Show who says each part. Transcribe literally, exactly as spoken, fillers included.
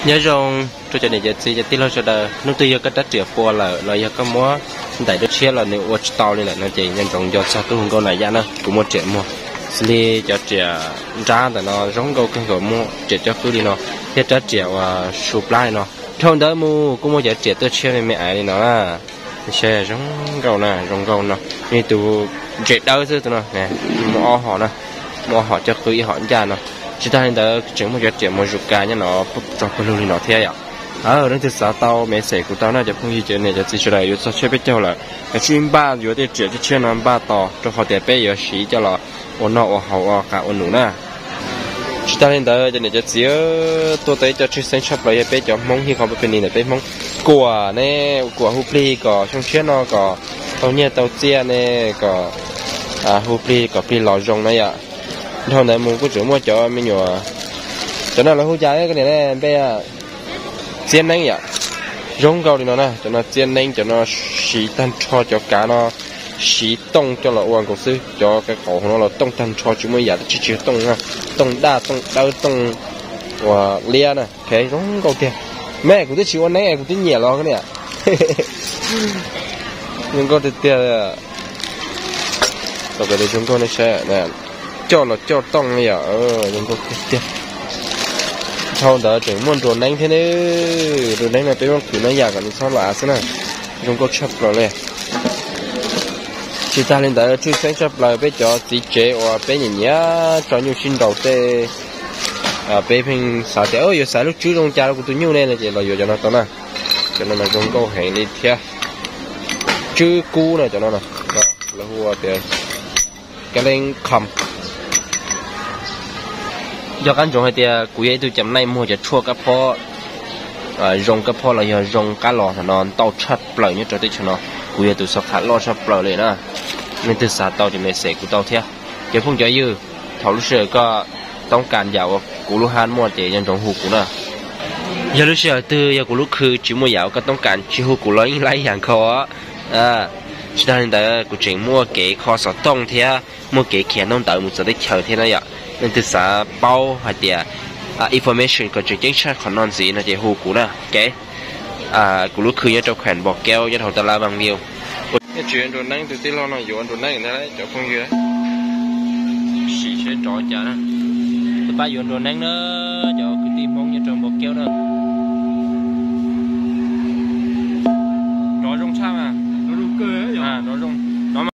Speaker 1: nhớ rằng tôi cho này giờ gì giờ tí lo cho đời nó tôi giờ cái đất triệu phò là là giờ có múa tại đất chia là nếu watch tàu này là nó chỉ nhân trong giờ sao tôi không có này ra nữa cũng một triệu mua li cho trẻ raแต่nó giống câu cái gọi mua trẻ cho cứ đi nó thế cho trẻ và supply nó thôn đó mua cũng mua trẻ tôi chia này mẹ ai đi nó là xe giống câu nè giống câu nó như tụ trẻ đâu chứ tụi nó nè mua họ nè mua họ cho cứ họ ra nó chỉ ta hiện tại chuyện một chuyện một chục cái nhá nó cho cái lương nó thế à ở đây thì sao tao mẹ sẽ của tao nóจะพุ่งยี่เนี่ยจะติดอะไรอยู่จะเชื่อไปเจ้าละแต่ชิ้นบ้าอยู่ที่เจ้าจะเชื่อนอนบ้าต่อจะเขาแต่ไปอยู่สีเจ้าละวันนอกวันเขาวันกะวันหนูน่ะchỉ ta hiện tạiจะเนี่ยจะเสียตัวเตยจะชื่อเซนชอบเลยไปจะมองที่เขาไปเป็นนี่เนี่ยไปมองกลัวเนี่ยกลัวฮุบลีก็ช่องเชื่อนอก็ตอนเนี้ยตอนเจียเนี่ยก็อ่าฮุบลีก็ปีหล่อจงนะอย่าทางไหนมึงกูจุ่มว่าจะไม่หนัวcho nên là hú trái cái này này bây giờ chiên nén vậy giống câu thì nó nè cho nó chiên nén cho nó xí tan cho cho cá nó xí tông cho là uống cổ sư cho cái cổ nó là tông tan cho chúng mới giờ chỉ chỉ tông ha tông đa tông đau tông và lia nè cái giống câu kia mẹ cũng thích chịu ăn nén cũng thích nhẹ lo cái này nhưng có thể tiền rồi cái đấy chúng tôi nó sẽ nè cho nó cho tông này ở nhưng có tiền sau đó chúng muốn rồi đánh thế này rồi đánh là tôi muốn thử nó giả cả những sao lạ thế này chúng có chấp rồi này chỉ ta lên đó chui sáng chấp lại bây giờ chỉ chế và bây giờ nhá cho nhiều xin đầu tê à bây mình sao thế ơi giờ sao lúc trước trong cha của tôi nhiều này là chỉ là giờ cho nó tao nè cho nên là chúng câu hẹn đi theo chữ cú này cho nó nè là hùa thì cái lên cầm do cái giống hay thì cụ ấy tôi chấm này mua cho chua cái pho rong cái pho là giờ rong cá lò thì nó tàu chặt bờ như trời tây cho nó cụ ấy tôi sắp thắt lo sắp bờเลยนะnên từ xa tàu thì mình sẽ cụ tàu theo cái phong trái dư thầu lúc xưa cóต้องการยาวcụ lúc han mua thì nhân trong hũ cụ nè giờ lúc xưa từ giờ cụ lúcคือchỉ muaยาวก็ต้องการchỉ hũ cụ lấy lấy hàng khó à chỉ là hiện tại cụ chuyển mua cái kho sọt tông theo mua cái kẹn nông tự một giờ để chờ thế này ạ nên từ xã bao hay thì à information có chuyện chính xác còn non gì là chỉ hú cũ nè cái à cũ lúc khơi cho khoản bọc keo cho thầu ta la bằng nhiều cái chuyện đồ nắng từ tí lo nó dọn đồ nắng người ta đấy cho không gì đấy xì sẽ trọ chả nè từ ba dọn đồ nắng nữa cho cái tim mong như trong bọc keo đó